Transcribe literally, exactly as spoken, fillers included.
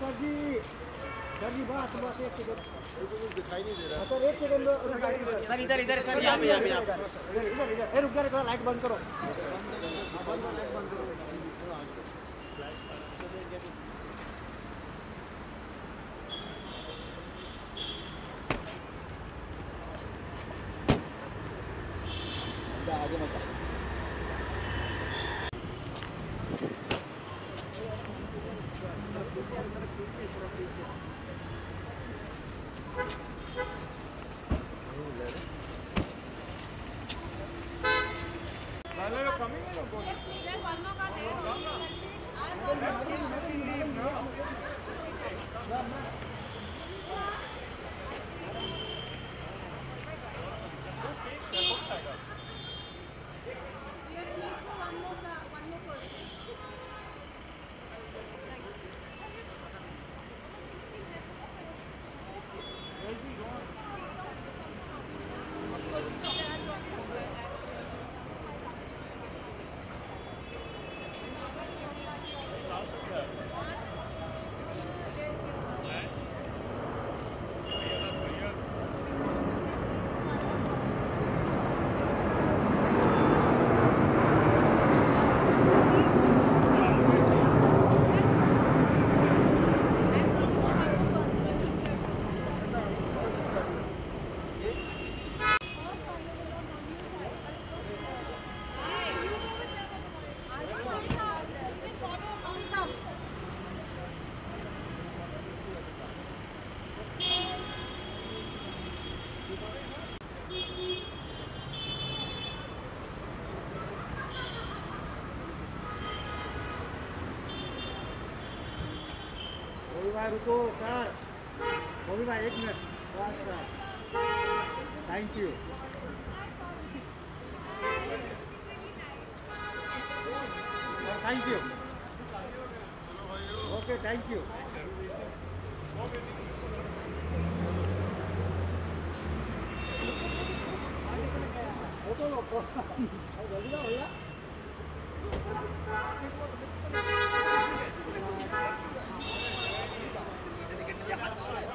sir जी sir जी बस बस एक सेकंड दिखाई नहीं दे रहा सर एक सेकंड सर इधर इधर सर यहाँ पे यहाँ पे इधर इधर इधर ए रुक जा रे थोड़ा लाइट बंद करो बंद लाइट बंद करो आगे मत भाई रुको सर बोली भाई एक मिनट बस sir thank you thank you okay thank you photo लो जल्दी जाओ भैया